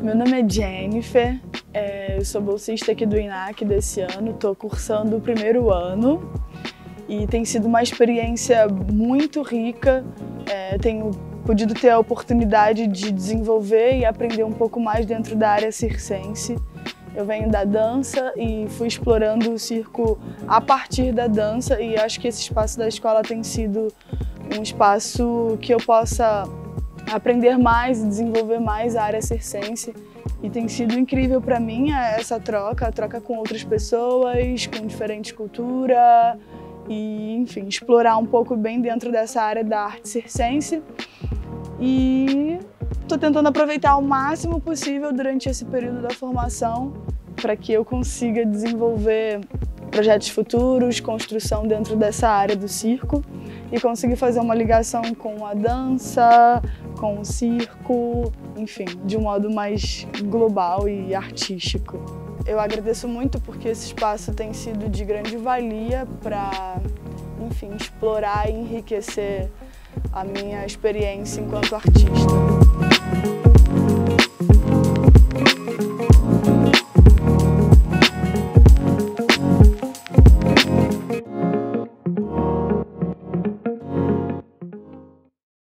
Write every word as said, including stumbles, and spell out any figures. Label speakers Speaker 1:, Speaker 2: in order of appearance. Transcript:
Speaker 1: Meu nome é Jennifer, é, eu sou bolsista aqui do I N A C desse ano, estou cursando o primeiro ano e tem sido uma experiência muito rica. É, tenho podido ter a oportunidade de desenvolver e aprender um pouco mais dentro da área circense. Eu venho da dança e fui explorando o circo a partir da dança, e acho que esse espaço da escola tem sido um espaço que eu possa aprender mais e desenvolver mais a área circense. E tem sido incrível para mim essa troca, a troca com outras pessoas, com diferentes culturas e, enfim, explorar um pouco bem dentro dessa área da arte circense. E estou tentando aproveitar o máximo possível durante esse período da formação para que eu consiga desenvolver projetos futuros, construção dentro dessa área do circo e conseguir fazer uma ligação com a dança, com o circo, enfim, de um modo mais global e artístico. Eu agradeço muito porque esse espaço tem sido de grande valia para, enfim, explorar e enriquecer a minha experiência enquanto artista.